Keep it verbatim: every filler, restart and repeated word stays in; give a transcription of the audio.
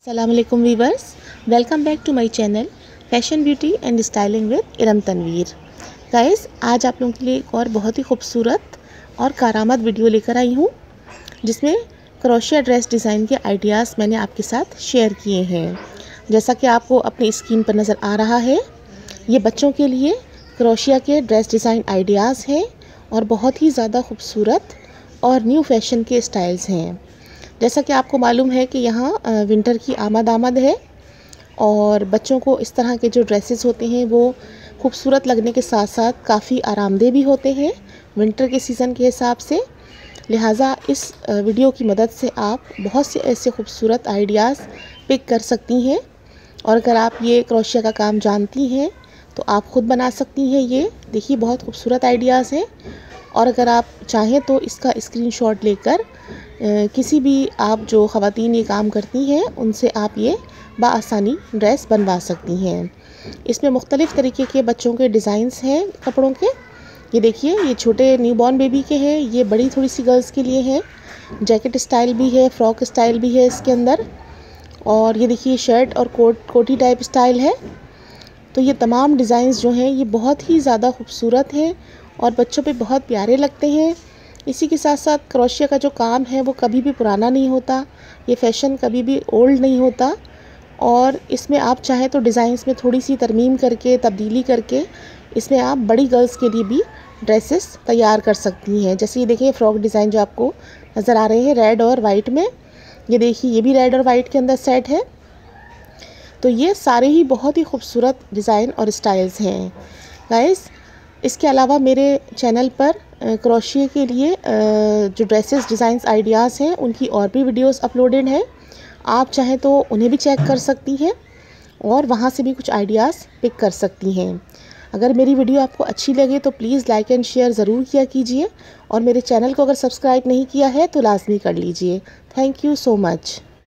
अस्सलाम वालेकुम viewers, welcome back to my channel fashion beauty and styling with Iram Tanveer. Guys, आज आप लोगों के लिए एक और बहुत ही खूबसूरत और कारआमद वीडियो लेकर आई हूँ, जिसमें क्रोशिया ड्रेस डिज़ाइन के आइडियाज़ मैंने आपके साथ शेयर किए हैं। जैसा कि आपको अपनी स्क्रीन पर नज़र आ रहा है, ये बच्चों के लिए क्रोशिया के ड्रेस डिज़ाइन आइडियाज़ हैं और बहुत ही ज़्यादा खूबसूरत और न्यू फैशन के स्टाइल्स हैं। जैसा कि आपको मालूम है कि यहाँ विंटर की आमद आमद है और बच्चों को इस तरह के जो ड्रेसेस होते हैं वो खूबसूरत लगने के साथ साथ काफ़ी आरामदेह भी होते हैं विंटर के सीज़न के हिसाब से। लिहाजा इस वीडियो की मदद से आप बहुत से ऐसे खूबसूरत आइडियाज़ पिक कर सकती हैं और अगर आप ये क्रोशिया का काम जानती हैं तो आप ख़ुद बना सकती हैं। ये देखिए, बहुत खूबसूरत आइडियाज़ हैं और अगर आप चाहें तो इसका स्क्रीनशॉट लेकर किसी भी आप जो ख़वातीन ये काम करती हैं उनसे आप ये बआसानी ड्रेस बनवा सकती हैं। इसमें मुख्तलिफ़ तरीके के बच्चों के डिज़ाइंस हैं कपड़ों के। ये देखिए, ये छोटे न्यूबॉर्न बेबी के हैं, ये बड़ी थोड़ी सी गर्ल्स के लिए हैं। जैकेट स्टाइल भी है, फ्रॉक स्टाइल भी है इसके अंदर, और ये देखिए शर्ट और कोट कोटी टाइप स्टाइल है। तो ये तमाम डिज़ाइंस जो हैं ये बहुत ही ज़्यादा खूबसूरत हैं और बच्चों पे बहुत प्यारे लगते हैं। इसी के साथ साथ क्रोशिया का जो काम है वो कभी भी पुराना नहीं होता, ये फ़ैशन कभी भी ओल्ड नहीं होता और इसमें आप चाहें तो डिज़ाइंस में थोड़ी सी तरमीम करके, तब्दीली करके इसमें आप बड़ी गर्ल्स के लिए भी ड्रेसेस तैयार कर सकती हैं। जैसे ये देखिए फ्रॉक डिज़ाइन जो आपको नज़र आ रहे हैं रेड और वाइट में, ये देखिए ये भी रेड और वाइट के अंदर सेट है। तो ये सारे ही बहुत ही खूबसूरत डिज़ाइन और स्टाइल्स हैं गाइस। इसके अलावा मेरे चैनल पर क्रोशिया के लिए जो ड्रेसेस डिज़ाइंस आइडियाज़ हैं उनकी और भी वीडियोस अपलोडेड हैं, आप चाहें तो उन्हें भी चेक कर सकती हैं और वहाँ से भी कुछ आइडियाज़ पिक कर सकती हैं। अगर मेरी वीडियो आपको अच्छी लगे तो प्लीज़ लाइक एंड शेयर ज़रूर किया कीजिए और मेरे चैनल को अगर सब्सक्राइब नहीं किया है तो लाजमी कर लीजिए। Thank you so much.